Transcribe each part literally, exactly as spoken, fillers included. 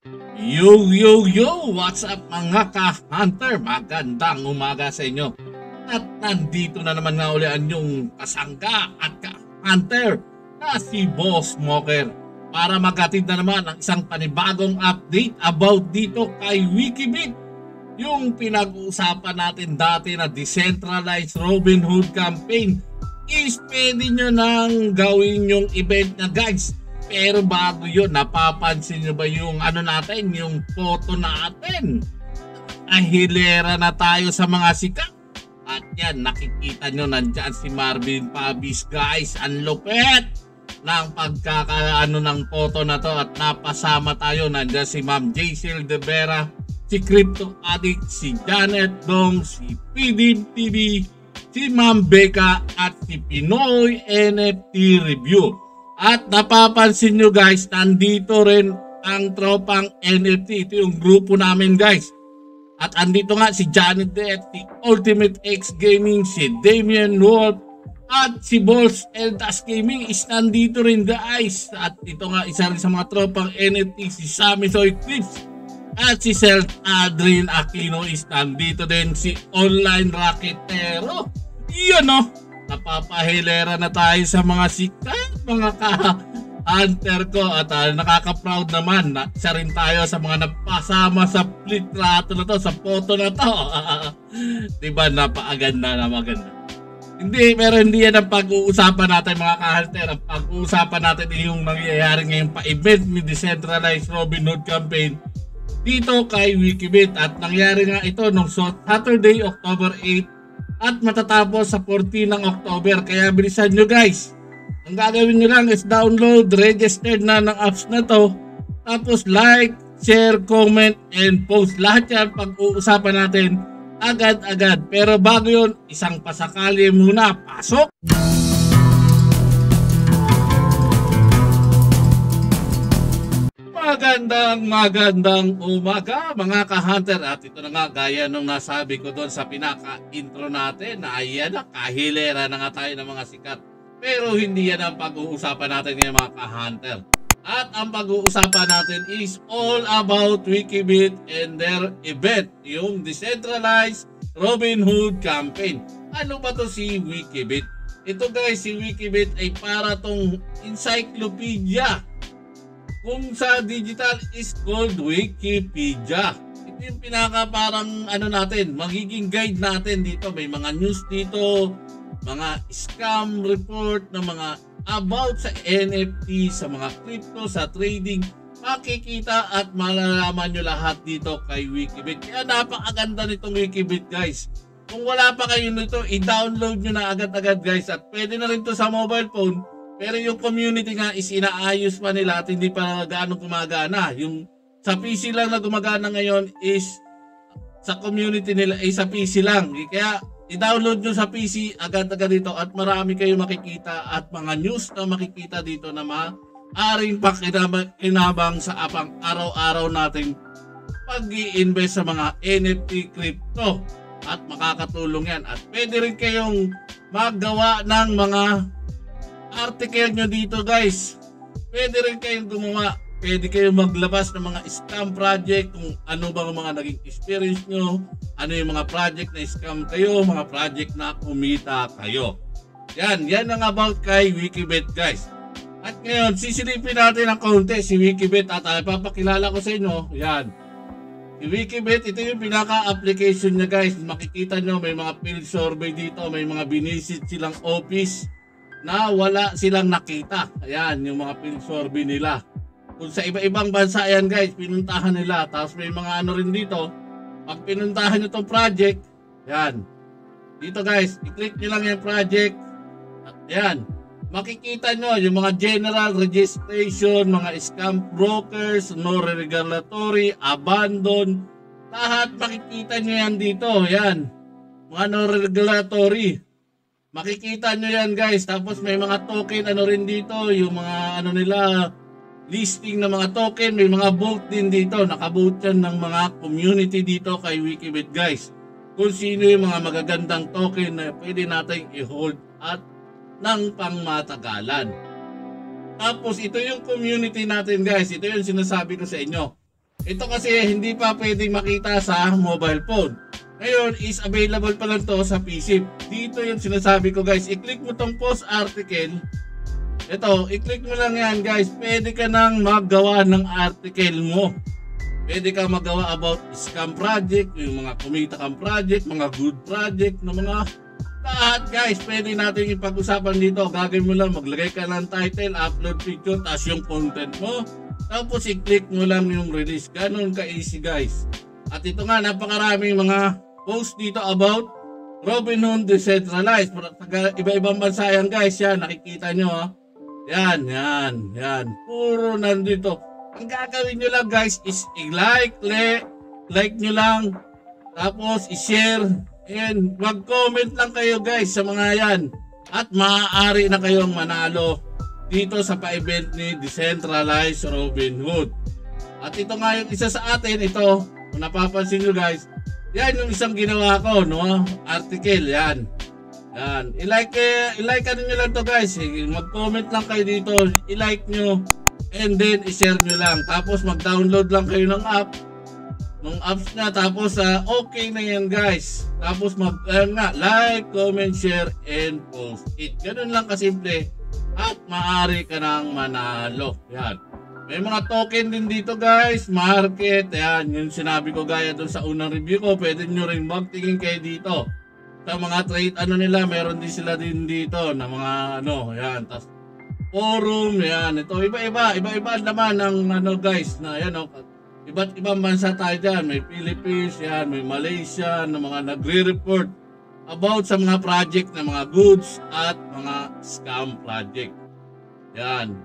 Yo, yo, yo! What's up mga ka-hunter? Magandang umaga sa inyo. At nandito na naman nga uli ang yung kasangga at ka-hunter na si Boss Smoker para maghatid na naman ang isang panibagong update about dito kay Wikibit. Yung pinag-uusapan natin dati na decentralized Robinhood campaign is pwede nyo nang gawin yung event na guys. Pero bago yun, napapansin nyo ba yung ano natin, yung photo natin? Ahilera na tayo sa mga sikat. At yan, nakikita nyo nandyan si Marvin Pabis guys. Ang lupet ng pagkakaano ng photo na to. At napasama tayo, nandyan si Ma'am Jaycel De Vera, si Crypto Addict, si Janet Dong, si P D T V, si Ma'am Becca at si Pinoy N F T Review. At napapansin nyo guys, nandito rin ang tropang N F T. Ito yung grupo namin guys. At andito nga si Janet De, si Ultimate X Gaming, si Damian Wolf, at si Balls Eldas Gaming is nandito rin guys. At ito nga isa rin sa mga tropang N F T, si Sammy Soy Clips. At si Sel Adrian Aquino is nandito din, si Online Raketero. Iyan o. Napapahilera na tayo sa mga sikat, mga ka-hunter ko. At uh, nakaka-proud naman na isa rin tayo sa mga napasama sa litrato na to, sa photo na to. Diba napakaganda na maganda. Hindi, pero hindi yan ang pag-uusapan natin mga ka-hunter. Ang pag-uusapan natin yung nangyayari ngayong pa-event ni Decentralized Robinhood Campaign dito kay Wikibit. At nangyari nga ito nung Saturday, October eighth. At matatapos sa fourteen ng October. Kaya bilisan nyo guys. Ang gagawin nyo lang is download, registered na ng apps na to. Tapos like, share, comment, and post. Lahat yan pag-uusapan natin agad-agad. Pero bago yun, isang pasakali muna. Pasok! Magandang magandang umaga mga ka-hunter. At ito na nga gaya nung nasabi ko doon sa pinaka-intro natin na ayan na, kahilera na nga tayo ng mga sikat. Pero hindi yan ang pag-uusapan natin ngayon mga ka-hunter. At ang pag-uusapan natin is all about Wikibit and their event, yung Decentralized Robinhood Campaign. Ano ba to si Wikibit? Ito guys, si Wikibit ay para tong encyclopedia. Kung sa digital is called Wikipedia. Ito yung pinaka parang ano natin, magiging guide natin dito. May mga news dito, mga scam report na mga about sa N F T, sa mga crypto, sa trading. Makikita at malalaman nyo lahat dito kay Wikibit. Kaya napakaganda nitong Wikibit guys. Kung wala pa kayo nito, i-download nyo na agad-agad guys. At pwede na rin to sa mobile phone. Pero yung community nga is inaayos pa nila at hindi pa gaano gumagana. Yung sa P C lang na gumagana ngayon is sa community nila ay sa P C lang. Kaya i-download nyo sa P C agad-agad dito at marami kayo makikita at mga news na makikita dito na maaring pakinabang sa apang araw-araw nating pag-i-invest sa mga N F T crypto. At makakatulong yan. At pwede rin kayong maggawa ng mga article nyo dito guys. Pwede rin kayong gumawa, pwede kayong maglabas ng mga scam project, kung ano bang mga naging experience nyo, ano yung mga project na scam kayo, mga project na kumita kayo. Yan, yan ang about kay Wikibit guys. At ngayon, sisilipin natin ang konti si Wikibit at uh, papakilala ko sa inyo. Yan, si Wikibit, ito yung pinaka-application niya guys. Makikita nyo may mga field survey dito, may mga binisit silang office na wala silang nakita. Ayan, yung mga field survey nila. Kung sa iba-ibang bansa yan guys, pinuntahan nila. Tapos may mga ano rin dito. Pag pinuntahan nyo itong project, yan. Dito guys, i-click nyo lang yung project. At yan, makikita nyo yung mga general registration, mga scam brokers, no regulatory, abandon. Lahat makikita nyo yan dito. Yan, mga no regulatory. Makikita nyo yan guys. Tapos may mga token ano rin dito. Yung mga ano nila, listing ng mga token. May mga vote din dito. Nakabote yan ng mga community dito kay Wikibit guys. Kung sino yung mga magagandang token na pwede natin i-hold at ng pangmatagalan. Tapos ito yung community natin guys. Ito yung sinasabi ko sa inyo. Ito kasi hindi pa pwedeng makita sa mobile phone. Ngayon is available pa lang to sa P C. Dito yung sinasabi ko guys, i-click mo tong post article. Ito, i-click mo lang yan guys, pwede ka nang maggawa ng article mo. Pwede ka magawa about scam project, yung mga kumita kang project, mga good project, na mga lahat guys, pwede natin ipag-usapan dito. Gagawin mo lang, maglagay ka ng title, upload picture, tapos yung content mo. Tapos i-click mo lang yung release. Ganun ka-easy guys. At ito nga, napakaraming mga post dito about Robinhood Decentralized. Iba-ibang bansa yan guys, yan, nakikita nyo ha. Yan, yan, yan. Puro nandito. Ang gagawin nyo lang guys is i-like, like, like nyo lang. Tapos i-share. And mag-comment lang kayo guys sa mga yan. At maaari na kayong manalo dito sa pa-event ni Decentralized Robinhood. At ito nga yung isa sa atin, ito, kung napapansin nyo guys, yan yung isang ginawa ko, no? Article, yan. Yan. I-like, eh, i-like ano nyo lang to guys. Mag-comment lang kayo dito, i-like nyo. And then, i-share nyo lang. Tapos, mag-download lang kayo ng app. Ng apps na. Tapos, uh, okay na yan guys. Tapos, mag, uh, nga, like, comment, share, and post it. Ganun lang kasimple. At maaari ka nang manalo. Yan. May mga token din dito guys. Market. Yan. Yung sinabi ko gaya dun sa unang review ko. Pwede nyo rin magtingin kayo dito. Sa mga trade, ano nila, meron din sila din dito. Na mga, ano, yan. Tapos, forum, yan. Ito, iba-iba. Iba-iba naman ng, ano guys, na yan, oh. Iba't ibang bansa tayo dyan. May Philippines, yan. May Malaysia, na mga nagre-report about sa mga project na mga goods at mga scam project. Yan.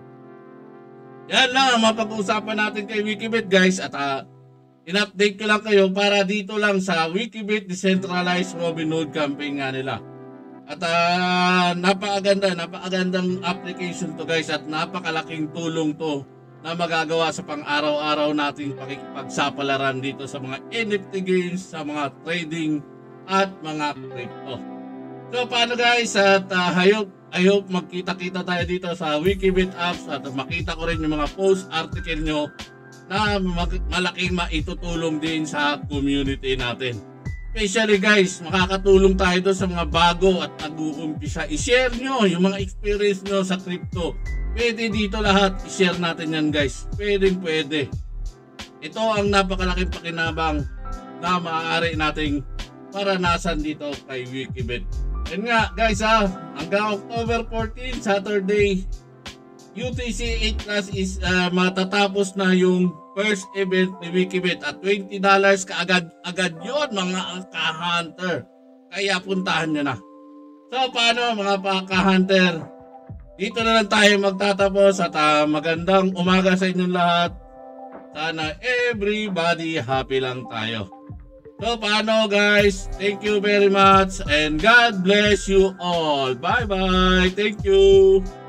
Yan lang ang mapag-uusapan natin kay Wikibit guys. At uh, in-update ko lang kayo para dito lang sa Wikibit Decentralized Robinhood campaign nga nila. At uh, napakaganda, napakagandang application to guys. At napakalaking tulong to na magagawa sa pang-araw-araw nating pakikipagsapalaran dito sa mga N F T games, sa mga trading, at mga crypto. So paano guys, at uh, I hope, I hope magkita-kita tayo dito sa Wikibit apps at makita ko rin yung mga post article nyo na malaking maitutulong din sa community natin. Especially guys, makakatulong tayo doon sa mga bago at nag-uumpisa. I-share nyo yung mga experience nyo sa crypto. Pwede dito lahat, i-share natin yan guys. Pwede pwede. Ito ang napakalaking pakinabang na maaari nating maranasan dito kay Wikibit. Yan nga guys ha, hanggang October fourteen, Saturday, U T C eight plus is uh, matatapos na yung first event ni Wikibit at twenty dollars kaagad-agad yun mga ka-hunter. Kaya puntahan nyo na. So paano mga ka-hunter? Dito na lang tayo magtatapos at uh, magandang umaga sa inyong lahat. Sana everybody happy lang tayo. So paano guys? Thank you very much and God bless you all. Bye bye. Thank you.